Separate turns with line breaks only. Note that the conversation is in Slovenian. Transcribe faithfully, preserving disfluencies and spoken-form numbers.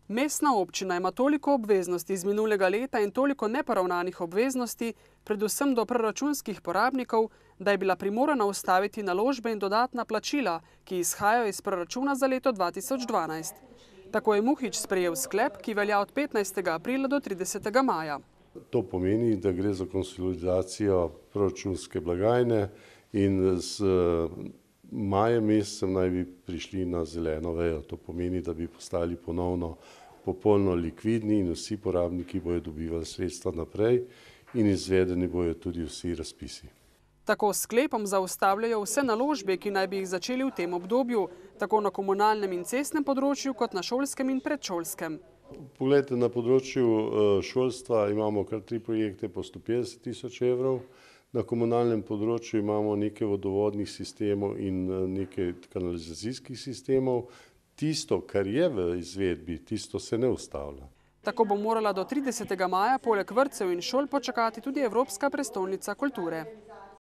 Mestna občina ima toliko obveznosti iz minulega leta in toliko neporavnanih obveznosti, predvsem do proračunskih porabnikov, da je bila primorana ustaviti naložbe in dodatna plačila, ki izhajajo iz proračuna za leto dva tisoč dvanajst. Tako je Muhič sprejel sklep, ki velja od petnajstega aprila do tridesetega maja.
To pomeni, da gre za konsolidacijo proračunske blagajne in z majem mesecem naj bi prišli na zeleno vejo. To pomeni, da bi postali ponovno popolno likvidni in vsi porabniki bodo dobivali sredstva naprej in izvedeni bodo tudi vsi razpisi.
Tako s sklepom zaustavljajo vse naložbe, ki naj bi jih začeli v tem obdobju, tako na komunalnem in cestnem področju kot na šolskem in predšolskem.
Poglejte, na področju šolstva imamo kar tri projekte po sto petdeset tisoč evrov, na komunalnem področju imamo nekaj vodovodnih sistemov in nekaj kanalizacijskih sistemov. Tisto, kar je v izvedbi, tisto se ne ustavlja.
Tako bo morala do tridesetega maja poleg vrtcev in šol počakati tudi Evropska prestolnica kulture.